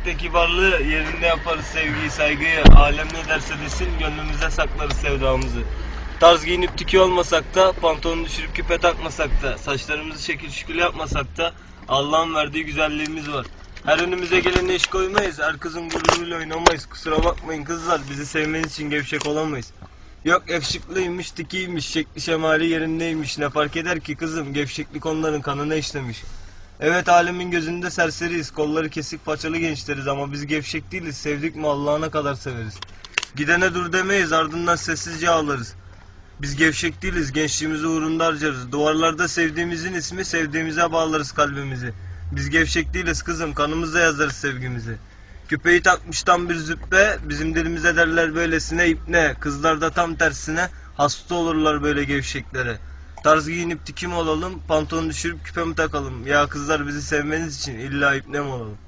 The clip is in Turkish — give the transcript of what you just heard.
Gevşek'te kibarlığı, yerinde yaparız sevgiyi, saygıyı. Alem ne derse desin, gönlümüze saklarız sevdamızı. Tarz giyinip tiki olmasak da, pantolonu düşürüp küpe takmasak da, saçlarımızı şekil şükül yapmasak da Allah'ın verdiği güzelliğimiz var. Her önümüze gelene iş koymayız, her kızın gururuyla oynamayız. Kusura bakmayın kızlar, bizi sevmeniz için gevşek olamayız. Yok yakışıklıymış, tikiymiş, şekli şemali yerindeymiş. Ne fark eder ki kızım, gevşeklik onların kanına işlemiş. Evet, alemin gözünde serseriyiz, kolları kesik paçalı gençleriz ama biz gevşek değiliz, sevdik mi Allah'ına kadar severiz. Gidene dur demeyiz, ardından sessizce ağlarız. Biz gevşek değiliz, gençliğimizi uğrunda harcarız. Duvarlarda sevdiğimizin ismi, sevdiğimize bağlarız kalbimizi. Biz gevşek değiliz kızım, kanımıza yazarız sevgimizi. Küpeyi takmış tam bir züppe, bizim dilimize derler böylesine ipne. Kızlar da tam tersine, hasta olurlar böyle gevşeklere. Tarz giyinip tiki mi olalım, pantolonu düşürüp küpe mi takalım? Ya kızlar, bizi sevmeniz için illa ipne mi olalım?